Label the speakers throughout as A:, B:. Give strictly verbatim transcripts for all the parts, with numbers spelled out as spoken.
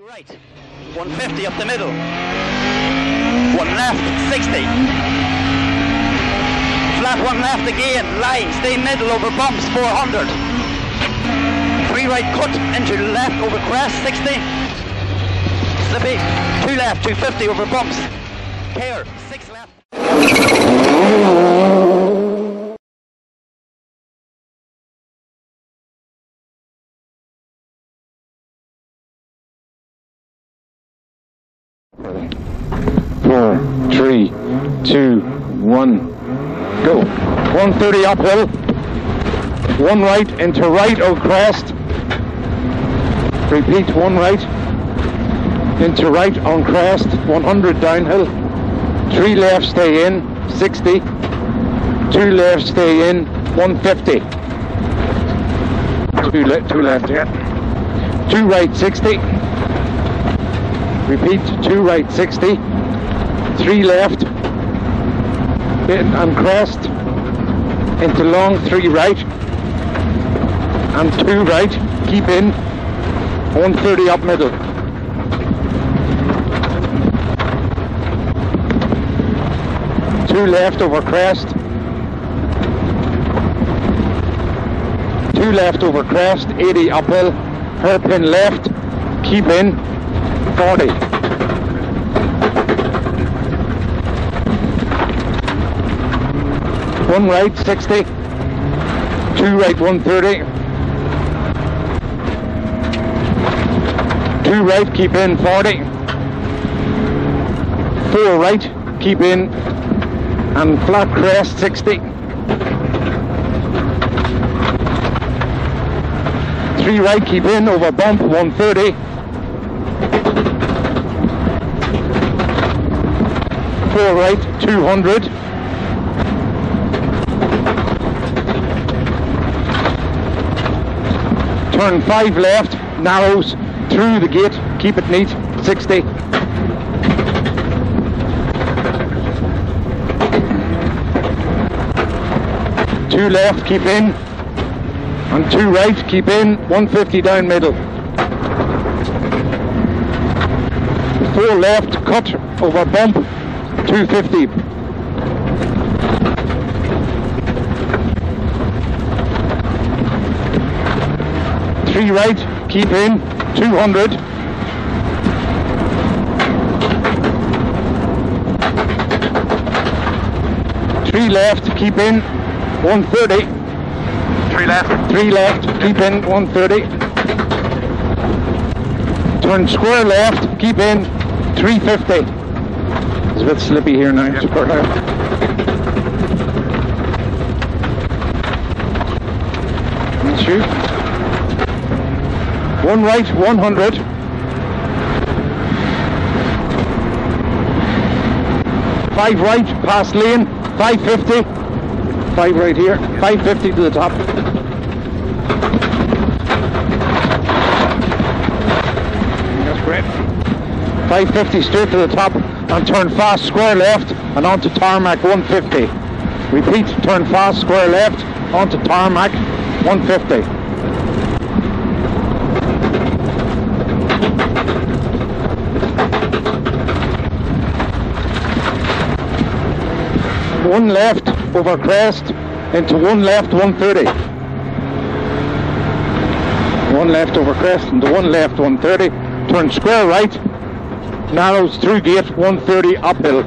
A: right, one fifty up the middle, one left, sixty, flat one left again, line, stay middle over bumps, four hundred, three right cut into left over crest, sixty, slippy, two left, two fifty over bumps, care, six left.
B: Four, three, two, one, go. one thirty uphill, one right into right of crest. Repeat, one right into right on crest, one hundred downhill. Three left, stay in, sixty. Two left, stay in, one fifty. Two, le two left, yeah. Two right, sixty. Repeat, two right, sixty, three left, in and crest, into long, three right, and two right, keep in, one thirty up middle. Two left over crest, two left over crest, eighty uphill, hairpin left, keep in, forty. One right, sixty. Two right, one thirty. Two right, keep in, forty. Four right, keep in, and flat crest, sixty. Three right, keep in, over bump, one thirty. Four right, two hundred. Turn five left, narrows through the gate, keep it neat, sixty. Two left, keep in, and two right, keep in, one fifty down middle. Four left, cut over bump, two fifty. Three right, keep in, two hundred. Three left, keep in, one thirty. Three left. Three left, keep in, one thirty. Turn square left, keep in, three fifty. It's a bit slippy here now. Yep. Square left. And shoot. One right, one hundred. Five right, past lane, five fifty. Five right here, five fifty to the top. That's great. five fifty straight to the top, and turn fast, square left, and onto tarmac, one fifty. Repeat, turn fast, square left, onto tarmac, one fifty. One left over crest into one left, one thirty. One left over crest into one left, one thirty. Turn square right, narrows through gate, one thirty uphill.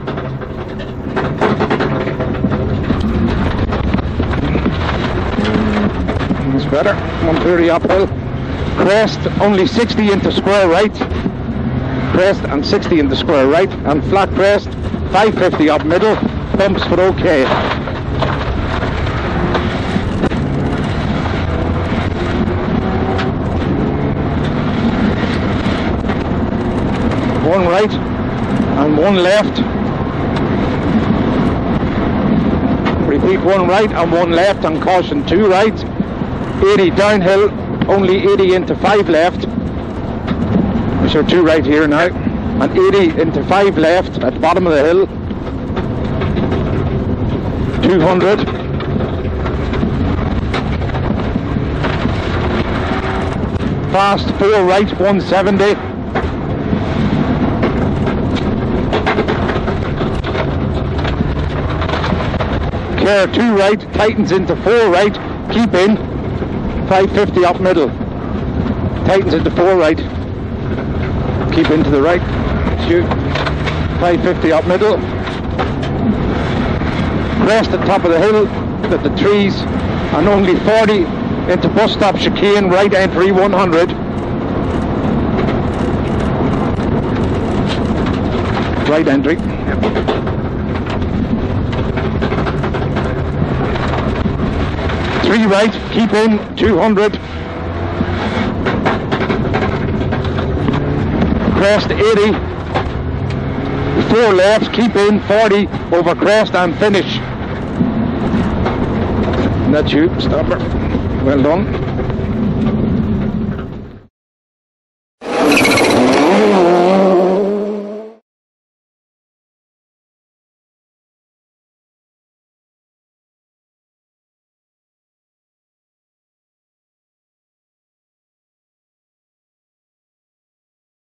B: It's better, one thirty uphill. Crest, only sixty into square right. Crest and sixty into square right. And flat crest, five fifty up middle. Bumps for okay. One right and one left. Repeat, one right and one left, and caution, two right. eighty downhill, only eighty into five left. So two right here now, and eighty into five left at the bottom of the hill. two hundred. Fast, four right, one seventy. care, two right, tightens into four right, keep in, five fifty up middle, tightens into four right, keep into the right, shoot, five fifty up middle, crest the top of the hill, at the trees, and only forty into bus stop chicane, right entry one hundred, right entry. Three right, keep in, two hundred. Crest eighty. Four left, keep in, forty, over crest and finish. That's you, stopper. Well done.